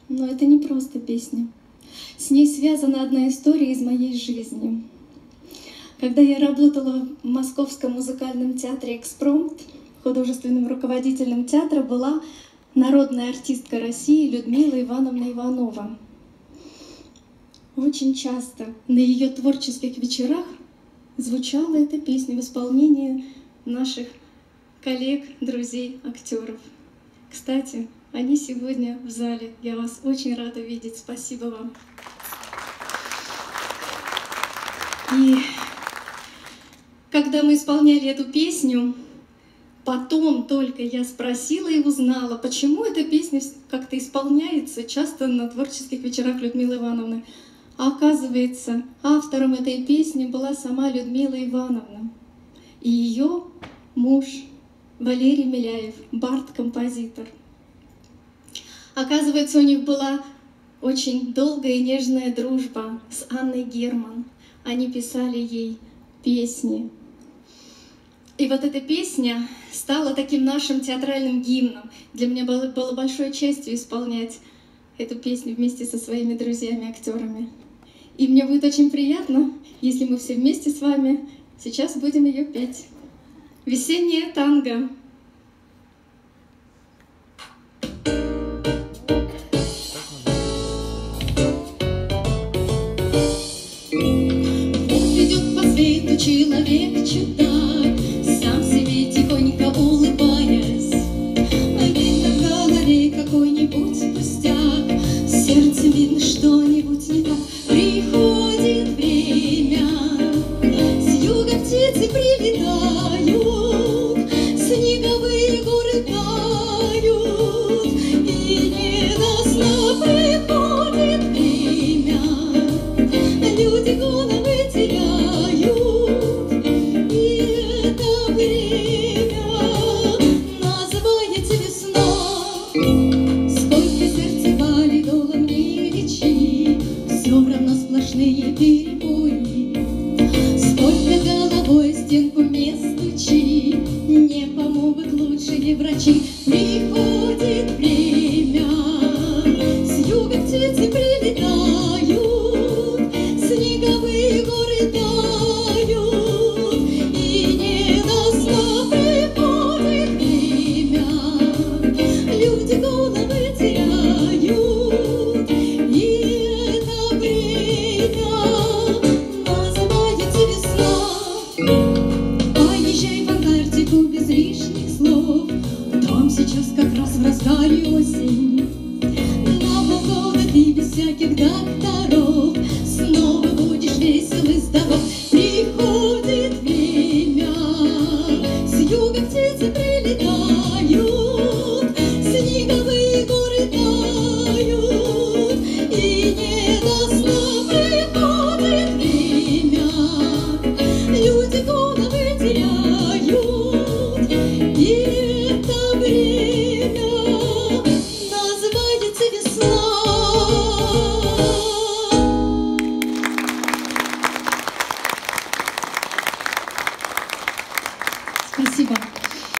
Но это не просто песня. С ней связана одна история из моей жизни. Когда я работала в Московском музыкальном театре «Экспромт», художественным руководителем театра была народная артистка России Людмила Ивановна Иванова. Очень часто на ее творческих вечерах звучала эта песня в исполнении наших коллег, друзей, актеров. Кстати, они сегодня в зале. Я вас очень рада видеть. Спасибо вам. И когда мы исполняли эту песню, потом только я спросила и узнала, почему эта песня как-то исполняется часто на творческих вечерах Людмилы Ивановны. А оказывается, автором этой песни была сама Людмила Ивановна и ее муж Валерий Миляев, бард-композитор. Оказывается, у них была очень долгая и нежная дружба с Анной Герман. Они писали ей песни. И вот эта песня стала таким нашим театральным гимном. Для меня было большой честью исполнять эту песню вместе со своими друзьями-актерами. И мне будет очень приятно, если мы все вместе с вами сейчас будем ее петь. «Весеннее танго». Вот идет по свету человек-чудак, сам себе тихонько улыбаясь. Видно в голове какой-нибудь пустяк, в сердце видно что-нибудь не так. Приходит время, с юга птицы прилетают, снеговые горы тают, и ненастно приходит время, люди головы теряют, и это время называется весна. Сколько сердце болело мне лечи, все равно сплошные перебои. Сколько головой стенку не стучи, не помогут лучшие врачи. Приходит время, с юга птицы прилетают, снеговые горы тают, и ненастно приходит время, люди головы теряют, и это время называется весна. Поезжай в Антарктику без лишних слов, там сейчас как раз в разгаре осень. На полгода ты без всяких дат